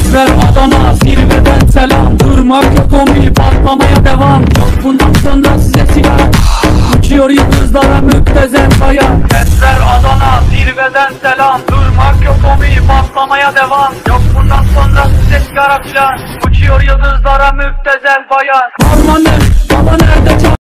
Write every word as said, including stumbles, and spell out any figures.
Esmer Adana zirveden selam. Durmak yok omi, patlamaya devam. Yok bundan sonra size sigara. Uçuyor yıldızlara müptezel bayan. Esmer Adana zirveden selam. Durmak yok omi, patlamaya devam. Yok bundan sonra size sigara filan. Uçuyor yıldızlara müptezel bayan. Harmanım baba nerede çal